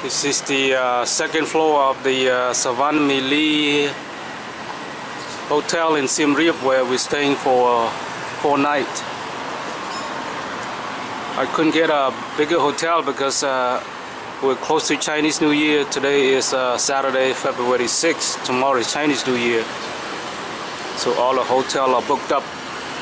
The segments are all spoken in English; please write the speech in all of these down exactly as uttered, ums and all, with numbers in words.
This is the uh, second floor of the uh, Savan Mili Hotel in Siem Reap, where we're staying for four nights. I couldn't get a bigger hotel because uh, we're close to Chinese New Year. Today is uh, Saturday, February sixth. Tomorrow is Chinese New Year. So all the hotels are booked up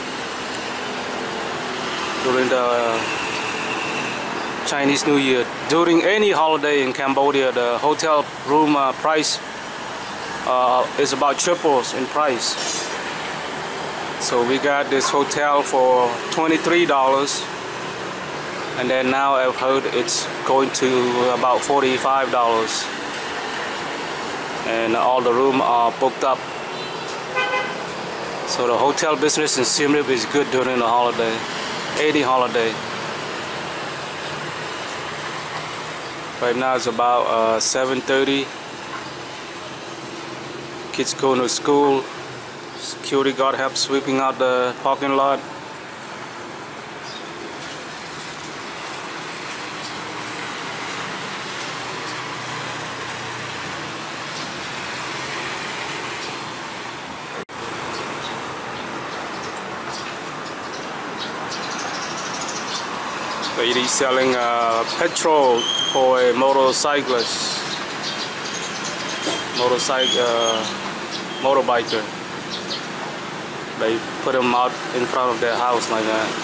during the uh, Chinese New Year. During any holiday in Cambodia, the hotel room uh, price uh, is about triples in price. So we got this hotel for twenty-three dollars, and then now I've heard it's going to about forty-five dollars, and all the rooms are booked up. So the hotel business in Siem Reap is good during the holiday, any holiday. Right now it's about uh, seven thirty. Kids going to school. Security guard helps sweeping out the parking lot. Lady selling uh, petrol for a motorcyclist, motorcycle, uh, motorbiker. They put them out in front of their house like that.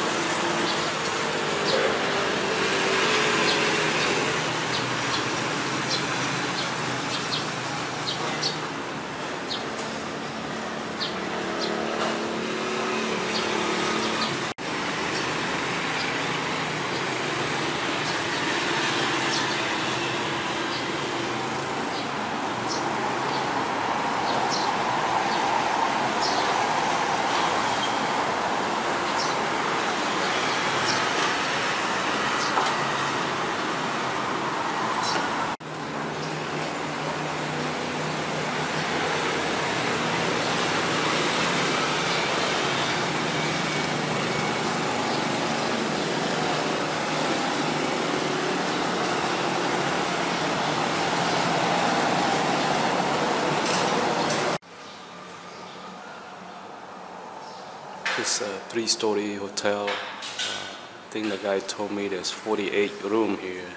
It's a three-story hotel. Uh, I think the guy told me there's forty-eight rooms here.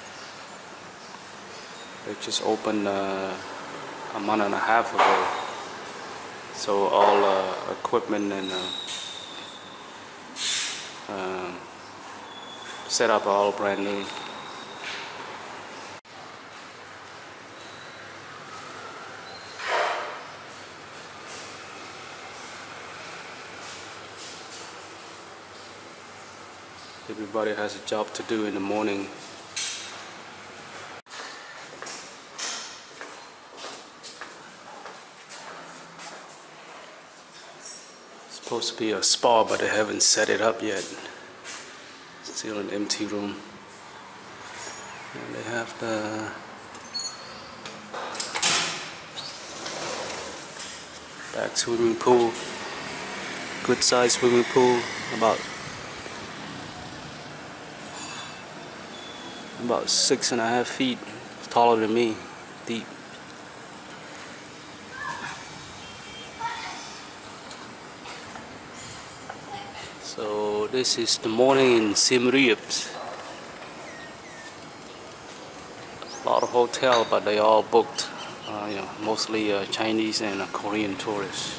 They just opened uh, a month and a half ago, so all uh, equipment and uh, uh, setup are all brand new. Everybody has a job to do in the morning. It's supposed to be a spa, but they haven't set it up yet. Still an empty room. And they have the back swimming pool. Good size swimming pool, about about six and a half feet, taller than me, deep. So this is the morning in Siem Reap. A lot of hotel, but they all booked. Uh, you know, mostly uh, Chinese and uh, Korean tourists.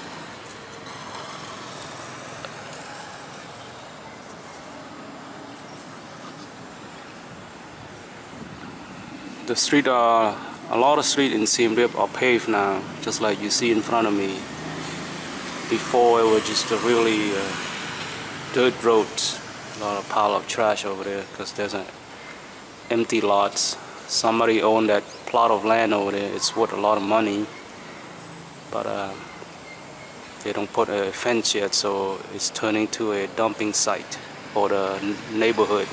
The street are, a lot of street in Siem Reap are paved now, just like you see in front of me. Before it was just a really uh, dirt roads, a lot of pile of trash over there because there's an empty lots. Somebody owned that plot of land over there. It's worth a lot of money, but uh, they don't put a fence yet, so it's turning to a dumping site for the neighborhood.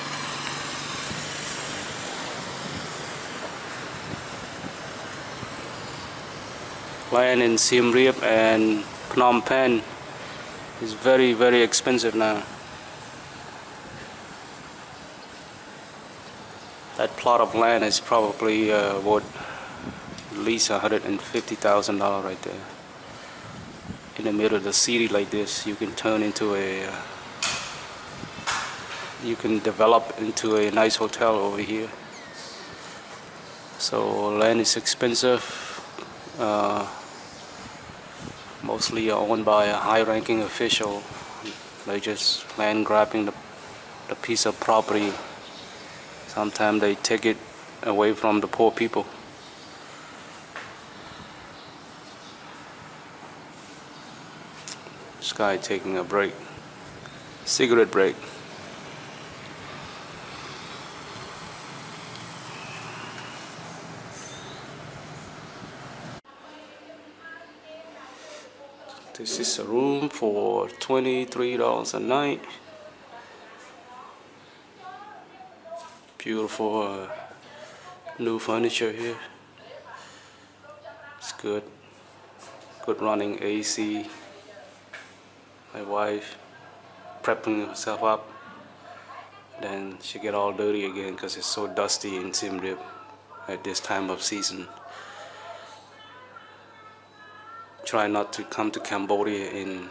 Land in Siem Reap and Phnom Penh is very, very expensive now. That plot of land is probably uh, worth at least one hundred fifty thousand dollars right there. In the middle of the city like this, you can turn into a, uh, you can develop into a nice hotel over here. So land is expensive, uh, mostly owned by a high-ranking official. They just land grabbing the, the piece of property. Sometimes they take it away from the poor people. This guy taking a break, cigarette break. This is a room for twenty-three dollars a night. Beautiful uh, new furniture here. It's good. Good running A C. My wife prepping herself up. Then she get all dirty again because it's so dusty in Siem Reap at this time of season. Try not to come to Cambodia in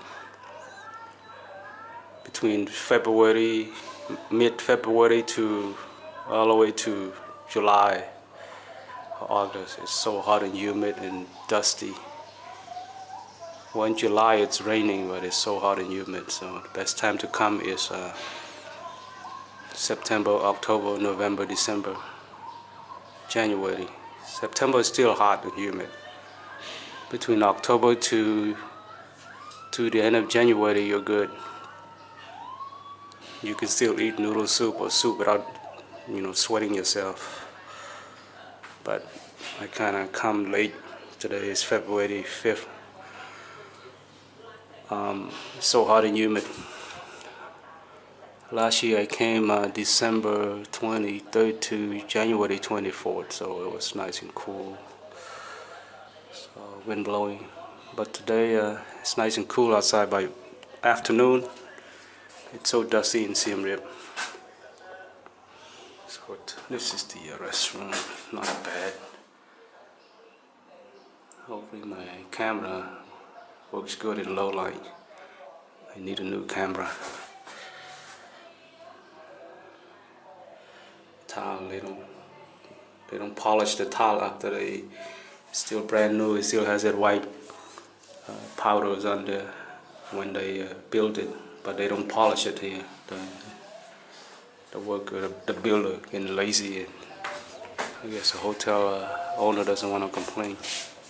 between February, mid-February to all the way to July or August. It's so hot and humid and dusty. Well, in July it's raining, but it's so hot and humid. So the best time to come is uh, September, October, November, December, January. September is still hot and humid. Between October to to the end of January, you're good. You can still eat noodle soup or soup without, you know, sweating yourself. But I kind of come late. Today is February fifth. Um, it's so hot and humid. Last year I came uh, December twenty-third to January twenty-fourth, so it was nice and cool. So wind blowing, but today uh, it's nice and cool outside by afternoon. It's so dusty in Siem Reap. So this is the uh, restaurant, not bad. Hopefully my camera works good in low light. I need a new camera. Tile, they don't, they don't polish the tile after they. Still brand new. It still has that white uh, powders under when they uh, build it, but they don't polish it here. The, the worker, the builder, getting lazy, and I guess the hotel uh, owner doesn't want to complain.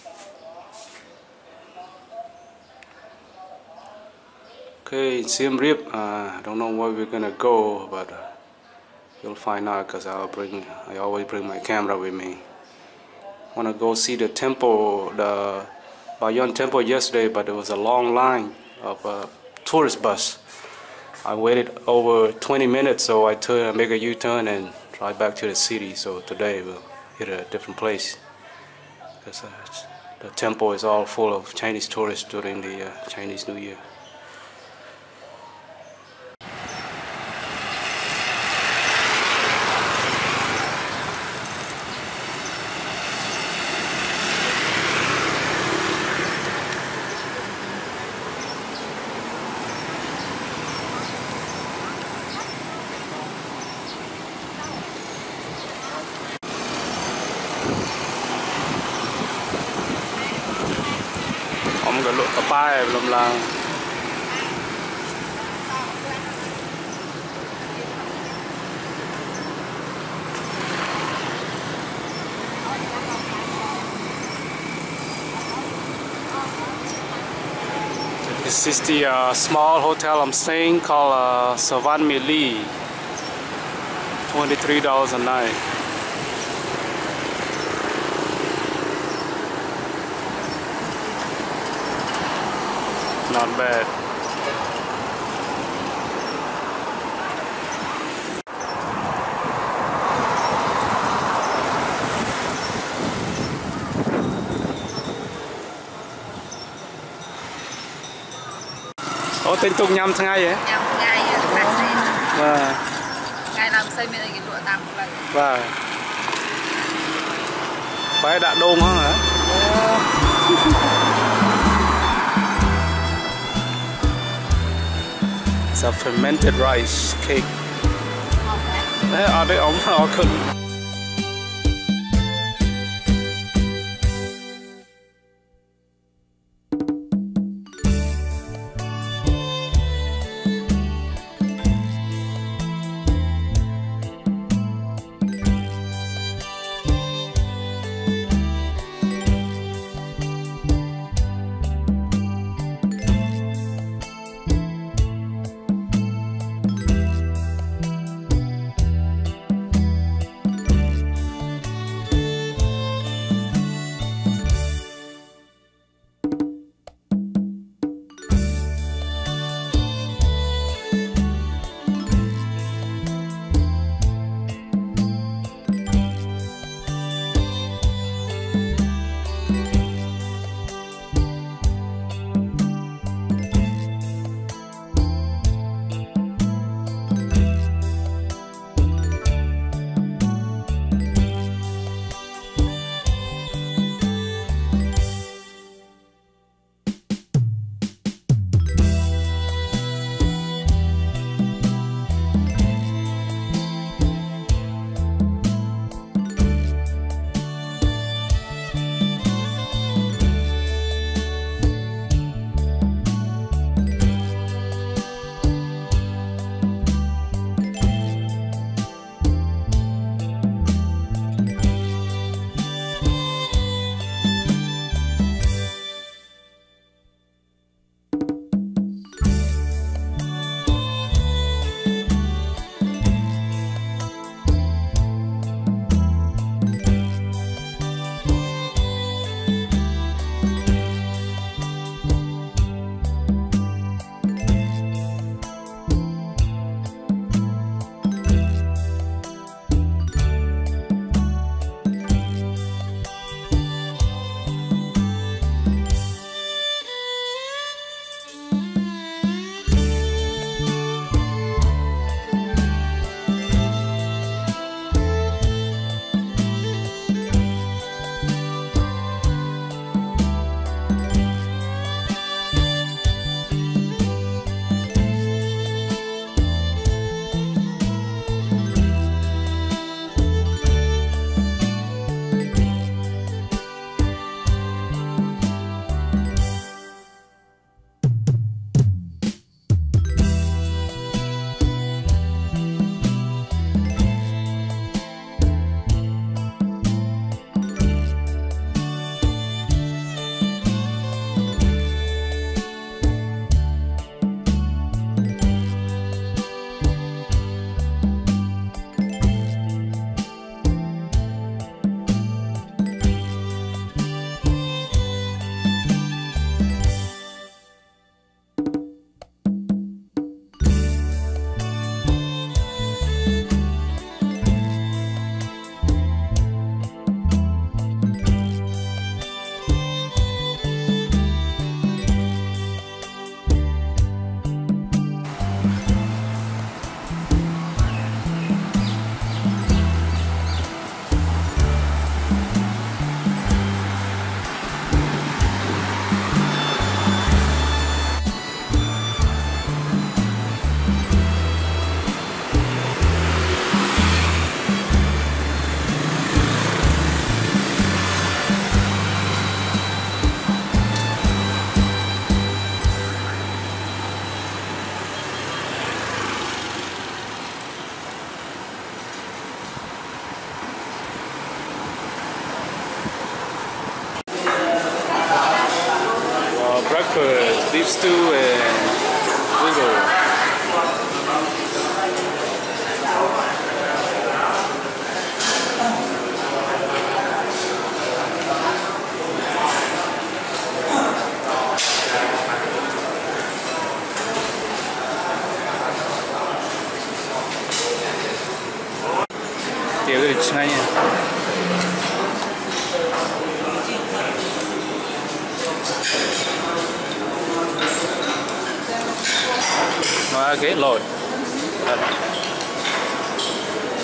Okay, in Siem Reap, uh, I don't know where we're gonna go, but uh, you'll find out because I'll bring. I always bring my camera with me. Want to go see the temple, the Bayon temple yesterday, but there was a long line of a tourist bus. I waited over twenty minutes, so I turn, make a U-turn and drive back to the city. So today we'll hit a different place because uh, the temple is all full of Chinese tourists during the uh, Chinese New Year. Ông có lụa cà pai lầm lang. This is the uh, small hotel I'm staying called uh, Savan Mi Lee. twenty-three dollars a night. Not bad. Ủa tên Tùng nhâm tháng ngày vậy? Nhâm ngày taxi. Vâng. Ngày làm xây mình cái lụa tạm một lần. Vâng. Phải đã đôn hả? It's a fermented rice cake. Thế ở đây ống họ cần. breakfast, beef stew and wiggle. Tiểu cái lịch ngay nha. Nó ghế lồi.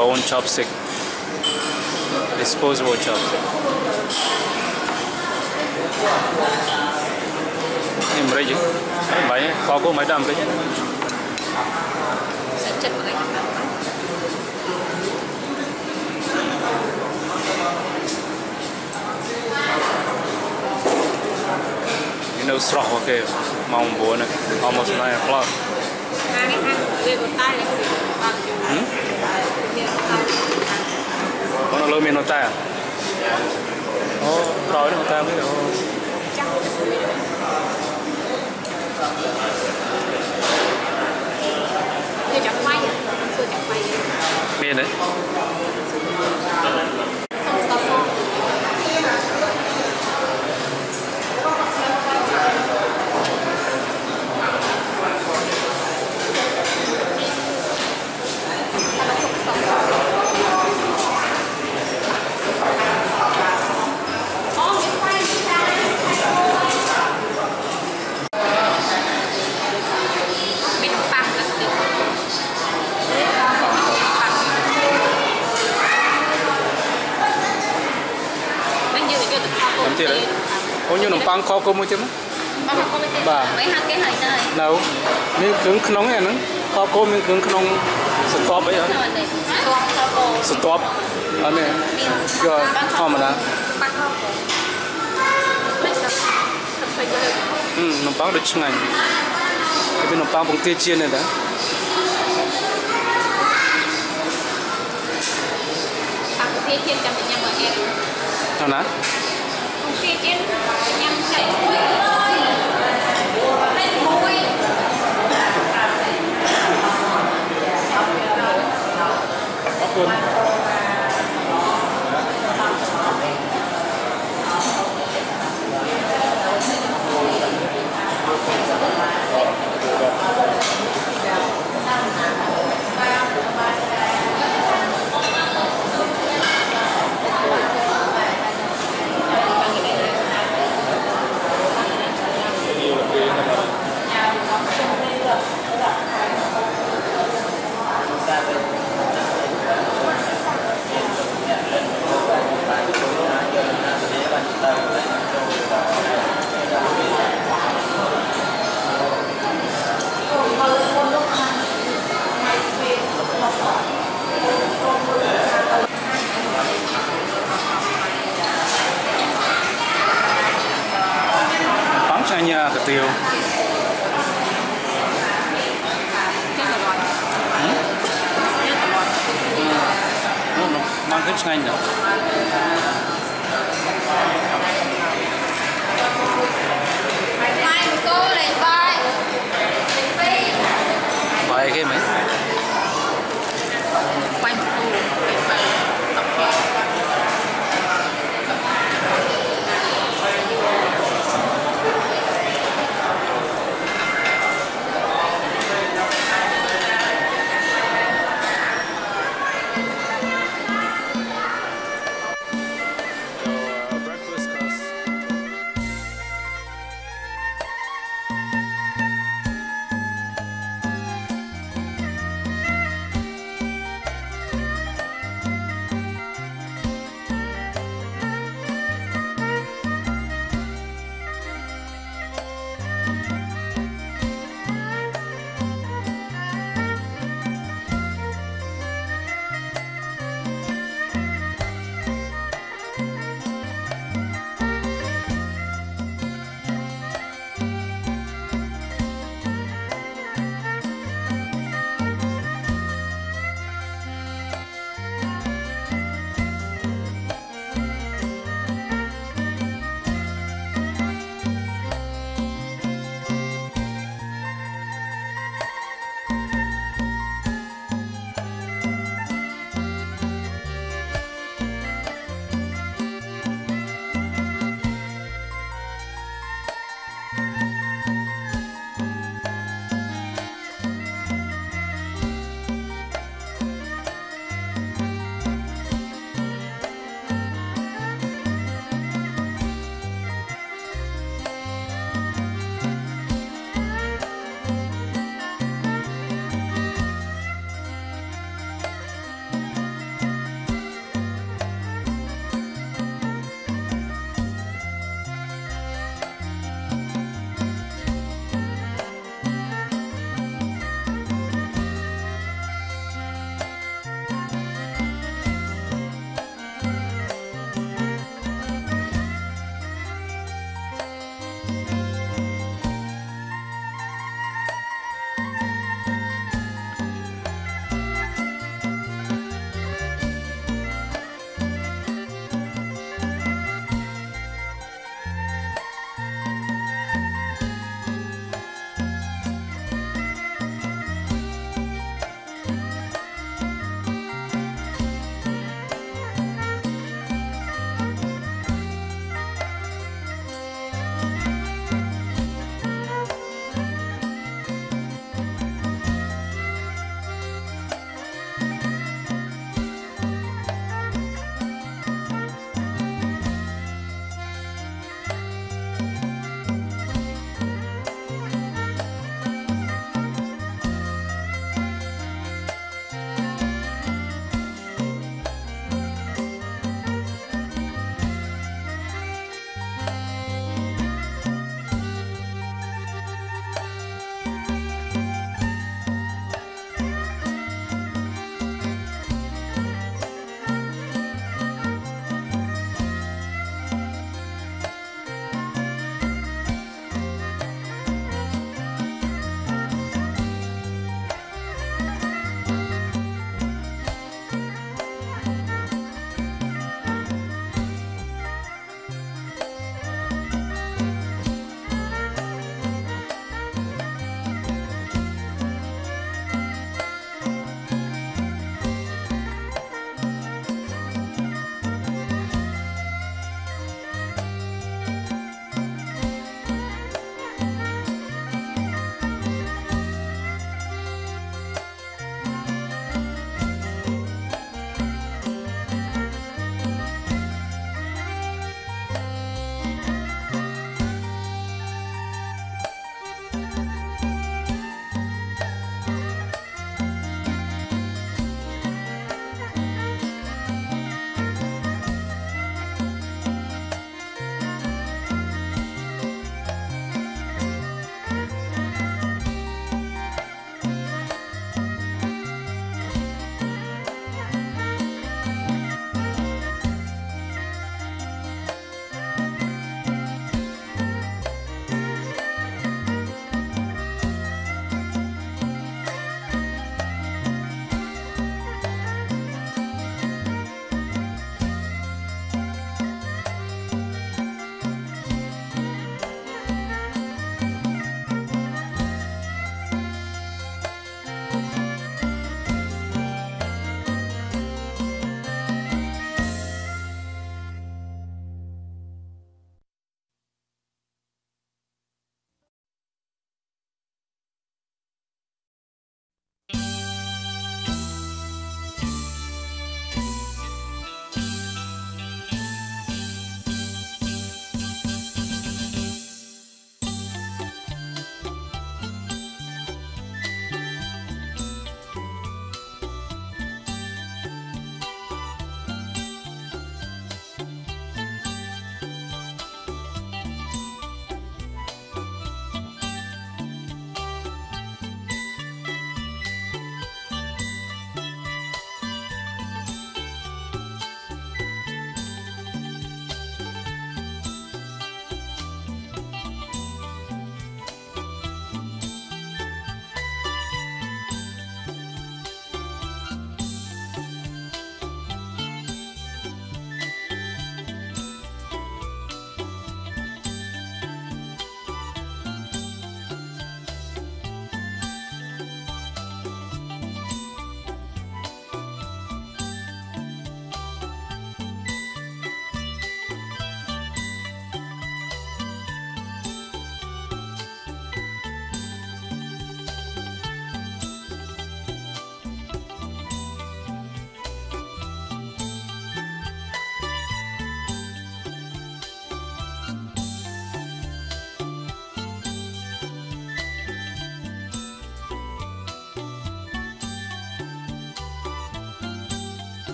our own chopstick, disposable chopstick. Em đây chứ, mấy có có mấy đam cái chứ. You know, straw okay, mong bố này, almost nine o'clock. Hmm? Con lôi mình nó tay à? Oh, rồi nó tay mới được. Miền đấy. Ủa như nồng băng kho cô mua chứ bà đâu miếng cứng nóng này nó kho cô miếng cứng nóng stop ấy hả stop anh này rồi kho mà đã ừ nồng băng được chừng ngày cái bên nồng băng bằng tia chiên này đã tia chiên chấm với nhau mà em nào nè tia chiên nhằm chảy muối lên muối bắn sang nhà cái tiêu mang cái chanh nữa vài cái mấy quay một tô tập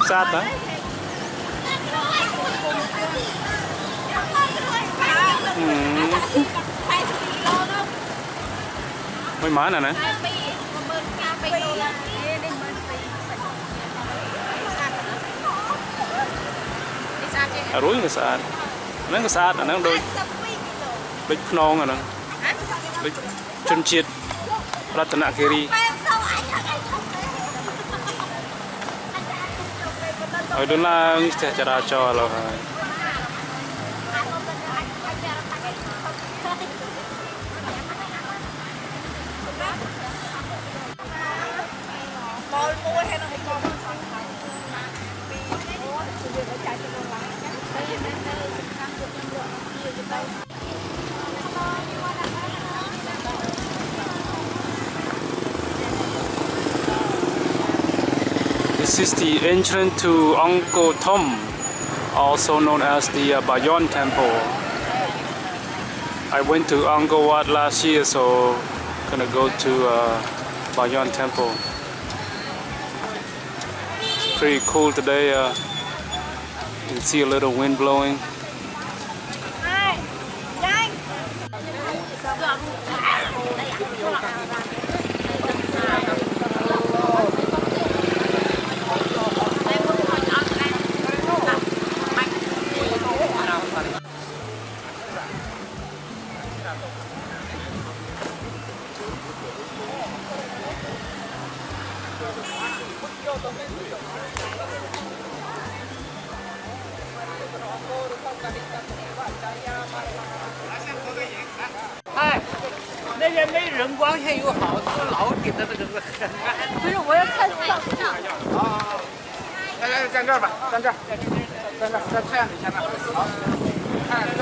sát đó. Mấy má này nè. À, rối cái sát. Nó cái sát nó đôi bích non rồi nè. Bích chân chiết Ratanakiri. Ở đó là sẽ trả cho là this is the entrance to Angkor Thom, also known as the uh, Bayon Temple. I went to Angkor Wat last year, so gonna go to uh, Bayon Temple. It's pretty cool today. Uh, you can see a little wind blowing. 哎，那边没人，光线又好，这个老顶着这个很暗。 不是，我要看照相。 啊，来来，站这儿吧，站这儿，站这儿，在太阳底下呢。好，看这，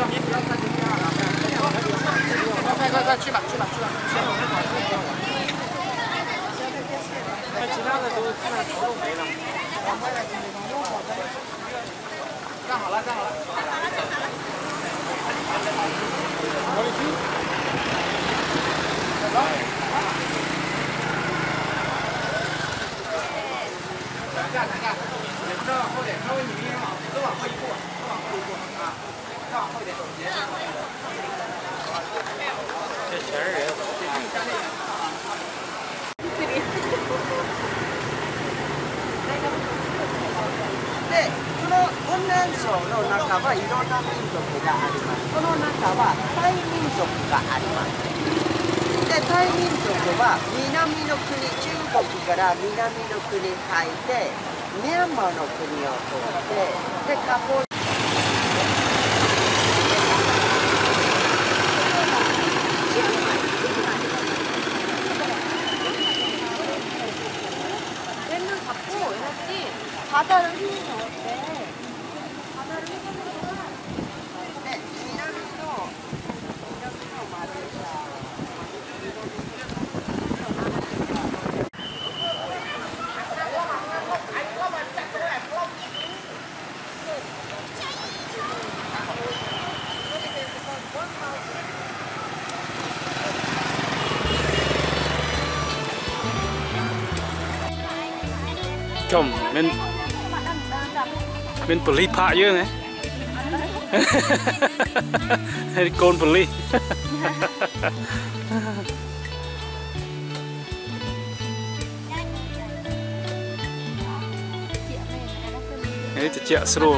快快快去吧，去吧，去吧。那其他的都基本上头都没了。站好了，站好了。我的去。走。等一下，等一下，你再往后点，稍微你们往都往后一步，都往后一步啊，再往后一点。这全是人。で、この雲南省の中はいろんな民族があります。この中はタイ民族があります。で、タイ民族は南の国、中国から南の国に入ってミャンマーの国を通ってでカポ 얘는 잡고 해야지. 바다를 휘는 어때? 바다를 휘는 네, 미나미노 미나미노 말이야. Chồng bên bên police phạ chứ này. Hay côn police. Đấy thì chẹo sro.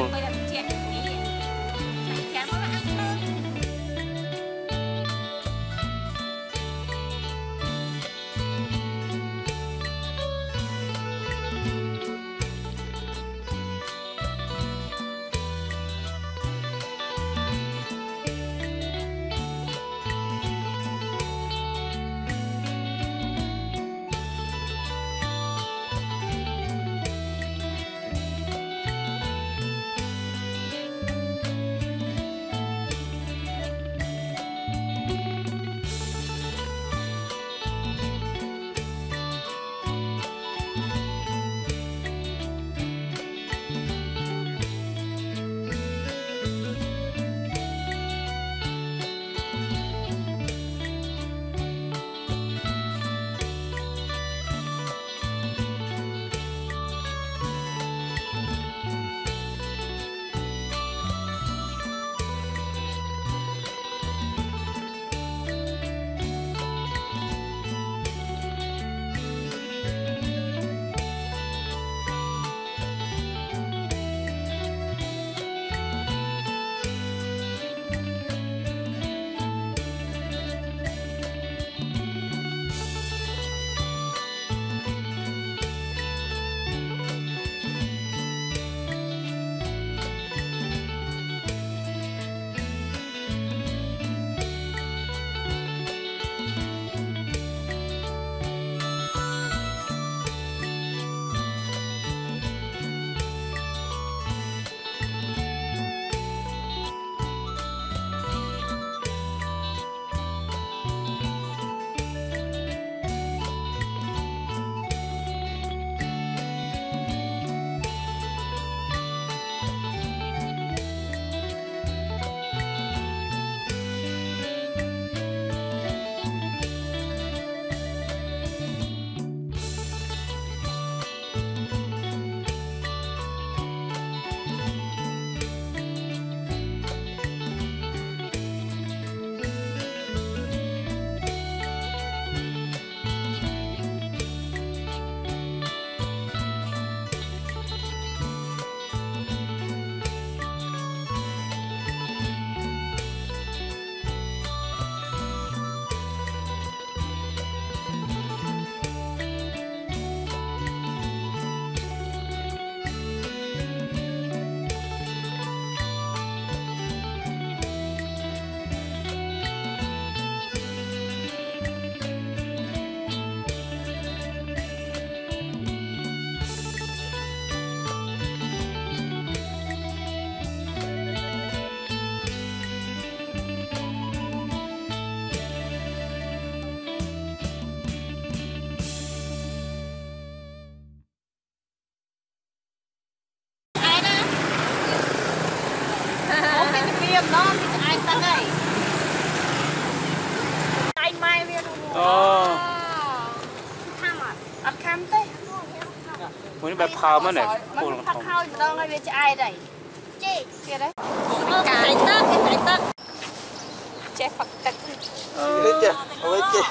Mới bẹp khao mất này. Mình phát khao đâu ngay về ai đây? Chị, kia đấy. Cái tắc, cái tắc. Che phật tắc. Hết chưa? Không hết chưa?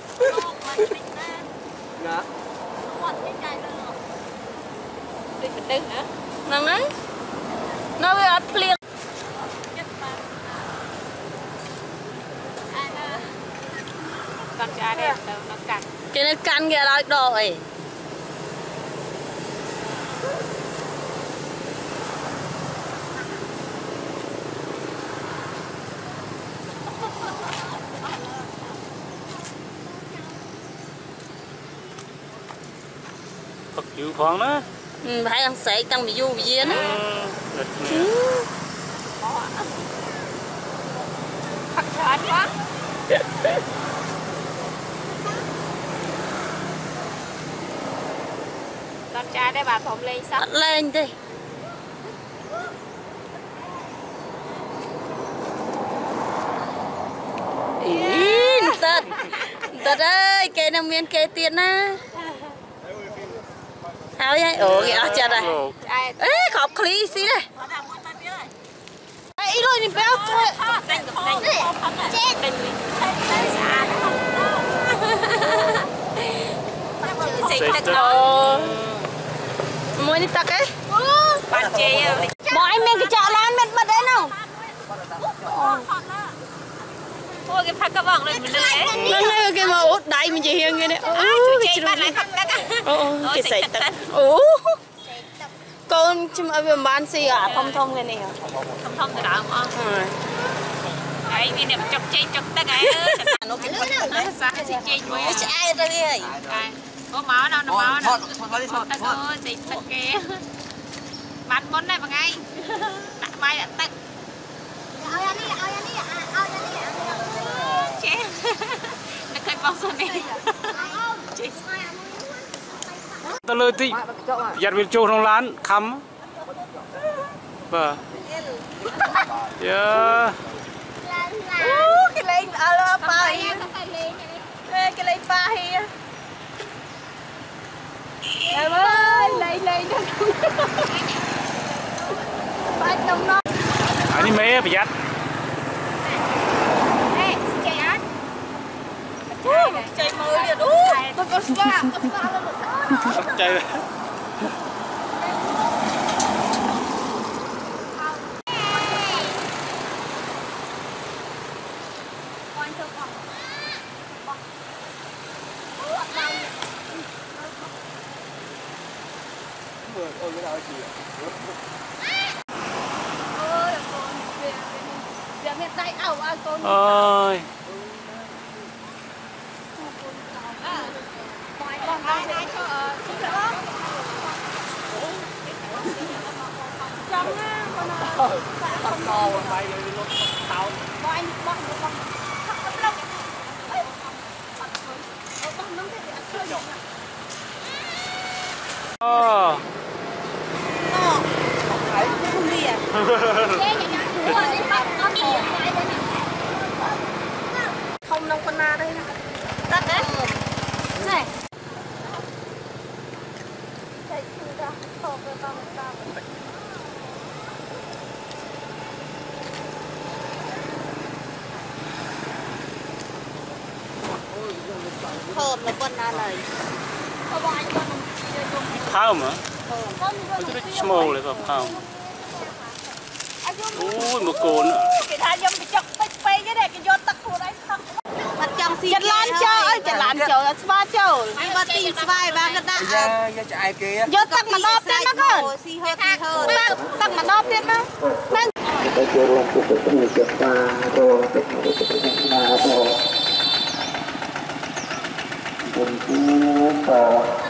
Ngã. Đi phải đứng hả? Nằm đấy. Nó bị ớt liền. Con trai đây đâu nó cắn. Cái này cắn kìa lại rồi. Phật chịu khoan đó. Ừ, phải ăn sấy tăng bị du bị diên á. Phật trời quá. Con trai đây bà phồng lên sắp lên đi. Ý, tật. Tật ơi, cây nào miên cây tiền á. Sao vậy? Ủa kìa, chặt này. Ê, khóc khlý xí đây. Ý rồi, nhìn béo thôi. Chết. Xịt tật đồ. Mua đi tật ấy. Bạn chê. Bỏ em mình cái chọ lan mình bật đấy nào. Ôi cái phát cái vòng lên mình đấy. Nó nói cái mà út đáy mình chỉ hiên cái này. Ủa cái bạn lại phát tắc á. Ồ cái sấy tắc. Ủa. Con chim ở bên bán xì à thông thông cái này hả? Thông thông từ đó không ạ? Ừ. Đấy vì niệm chọc chê chọc tắc ấy. Nó cái phát tắc đấy. Sao xì chê chuối á? Ai ra đi ơi. Có máu đâu nó máu đâu. Thôi tắc ơi xì tắc kìa. Bán món này bằng ngay. Đặt mai đã tắc. Ôi anh đi, ôi anh đi, ôi anh đi. Chết. Nó khơi bóng xuống đi. Chết. Ta lời tí. Giặt việc trâu trong lán khăm. Bà. Yeah. Cái lên ở ba hi. Cái lên ba hi. Em ơi, lên lên nó. Ba trong nó. Anh đi mê phải giặt. Chơi mới đi đủ. Tôi có xa, có xa lên một cái. Chơi. Ôi cái nào chị ạ? Ôi con về giờ hiện tại ảo à con. Ôi. Con ai ai cho giúp đỡ. Trong á con Tắt to rồi bay đi luôn tao. bọn anh bọn bọn thắc tấm lông. Ôi. Ôi con nắm thế để chơi. Ờ. Ờ. Thấy không đi à? Không nông con na đây nè. Tắt đấy. Này. Thơm là con na này. Thơm hả? Nó rất smallเลยแบบข้าวโอ้ยมาโกนอ่ะ Cái thằng nhom bị chọc bịch bịch cái này cái giọt tắc của đấy không. Mặt trong xì. Chật lan châu ơi, chật lan châu là spa châu. Đi vào tìm spa ba cái đã. Dạ, dạ chạy kia. Giọt tắc mà đóp tên nó hơn. Xì hơn xì hơn. Tắc tắc mà đóp tên nó. Nên Kita jual kita punya siapa tu, kita tu. Untuk